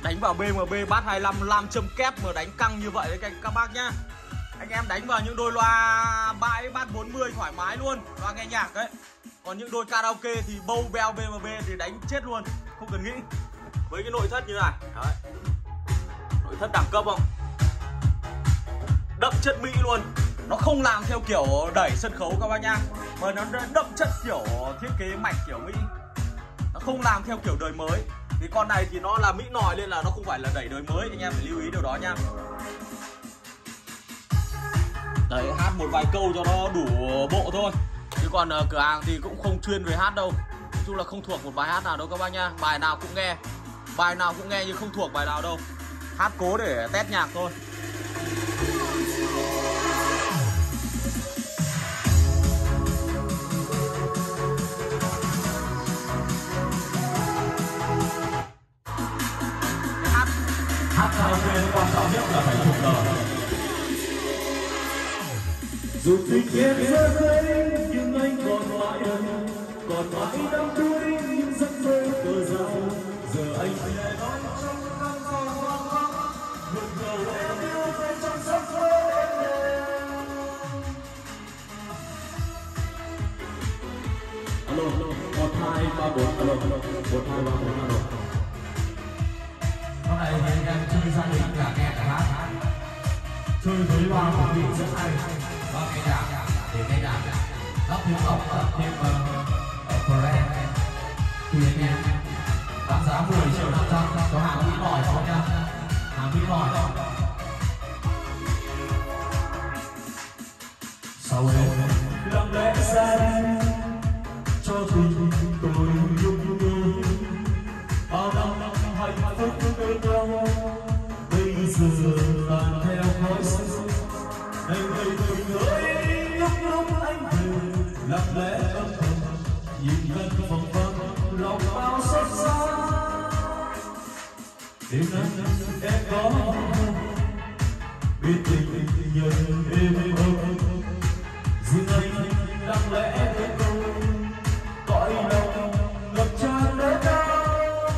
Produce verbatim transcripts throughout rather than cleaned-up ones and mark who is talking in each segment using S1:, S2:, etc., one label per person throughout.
S1: đánh vào bê em bê Bass hai lăm nam châm kép mà đánh căng như vậy đấy các, các bác nhá. Anh em đánh vào những đôi loa bãi Bass bốn mươi thoải mái luôn, loa nghe nhạc đấy. Còn những đôi karaoke thì bâu beo bê em bê thì đánh chết luôn, không cần nghĩ. Với cái nội thất như này đấy. Nội thất đẳng cấp không? Đậm chất Mỹ luôn. Nó không làm theo kiểu đẩy sân khấu các bác nhá, mà nó đậm chất kiểu thiết kế mạch kiểu Mỹ. Nó không làm theo kiểu đời mới. Thì con này thì nó là Mỹ nòi nên là nó không phải là đẩy đời mới, anh em phải lưu ý điều đó nha. Đấy, hát một vài câu cho nó đủ bộ thôi. Chứ còn uh, cửa hàng thì cũng không chuyên về hát đâu. Nói chung là không thuộc một bài hát nào đâu các bác nhá. Bài nào cũng nghe, bài nào cũng nghe nhưng không thuộc bài nào đâu. Hát cố để test nhạc thôi.
S2: Hát karaoke quan trọng nhất là phải thuộc lời. Dù tình em rơi rơi nhưng anh còn mãi đây, còn mãi đắm đuối những giấc mơ cờ dài. Giờ anh lại nói trong căn phòng hoang vắng, ngược đầu em yêu về trong giấc mơ em. Alo, một hai ba bốn, alo, một hai ba bốn, alo. Hôm nay thì anh em chơi gia đình cả nghe cả hát, chơi với loa của mình rất hay. Và nghe nhạc để nghe nhạc lắp thêm ốc, lắp thêm brand tùy anh em. Bán giá mười triệu năm trăm có hàng Mỹ nòi không nha, hàng Mỹ nòi. Sau đêm lặng lẽ ra đi cho tình tôi nhung nhung. Bao năm hạnh phúc bên nhau bây giờ tàn theo khói sương. Anh ngày tình ơi lúc lúc anh về lặng lẽ âm thầm nhìn gần vòng vòng lòng bao xót xa. Đêm nay em có biết tình nhân em ơi, riêng anh lặng lẽ bên tôi cõi lòng ngập tràn nỗi đau.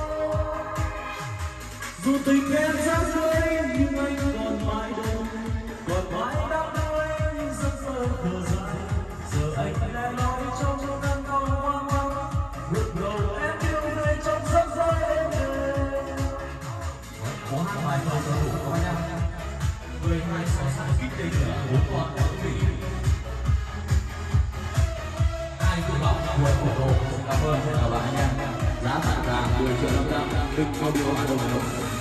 S2: Dù tình em ra rơi nhưng anh còn mãi đây, còn mãi đắm đuối những giấc mơ thở dài. Giờ anh lại nói trong căn phòng hoang vắng, ngược đầu em yêu về trong giấc mơ em. Có hát bài thơ cho đủ các bác nhá. Mười hai sáu sáu kích tình là bốn con của quý vị. Ai cũng bảo buồn của đồ. Cảm ơn tất cả các bạn anh em. Giá tặng hàng mười triệu năm trăm, đừng có điều hòa đồng.